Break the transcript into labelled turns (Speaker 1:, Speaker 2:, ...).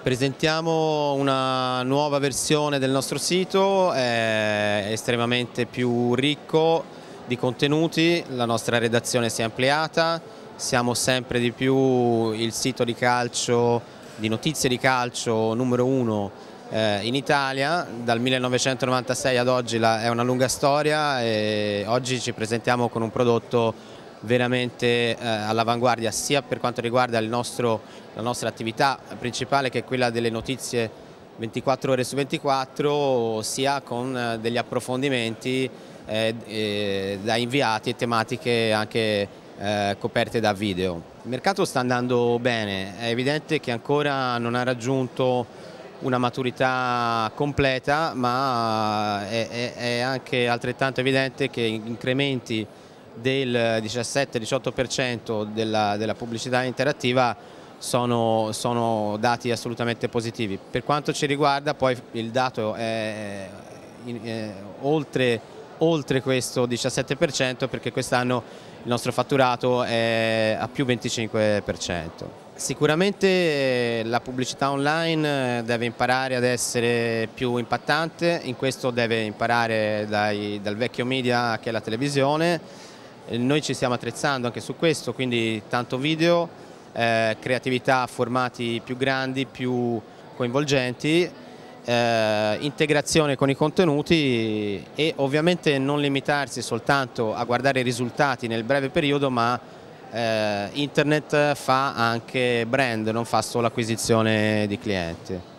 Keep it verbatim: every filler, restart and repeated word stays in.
Speaker 1: Presentiamo una nuova versione del nostro sito, è estremamente più ricco di contenuti, la nostra redazione si è ampliata, siamo sempre di più il sito di calcio, di notizie di calcio numero uno eh, in Italia. Dal millenovecentonovantasei ad oggi la, è una lunga storia e oggi ci presentiamo con un prodotto veramente eh, all'avanguardia sia per quanto riguarda il nostro, la nostra attività principale, che è quella delle notizie ventiquattro ore su ventiquattro, sia con eh, degli approfondimenti eh, eh, da inviati e tematiche anche eh, coperte da video. Il mercato sta andando bene, è evidente che ancora non ha raggiunto una maturità completa, ma è, è, è anche altrettanto evidente che incrementi del diciassette diciotto per cento della, della pubblicità interattiva sono, sono dati assolutamente positivi. Per quanto ci riguarda poi il dato è, è oltre, oltre questo diciassette per cento, perché quest'anno il nostro fatturato è a più venticinque per cento. Sicuramente la pubblicità online deve imparare ad essere più impattante, in questo deve imparare dai, dal vecchio media che è la televisione. Noi ci stiamo attrezzando anche su questo, quindi tanto video, eh, creatività a formati più grandi, più coinvolgenti, eh, integrazione con i contenuti e ovviamente non limitarsi soltanto a guardare i risultati nel breve periodo, ma eh, internet fa anche brand, non fa solo acquisizione di clienti.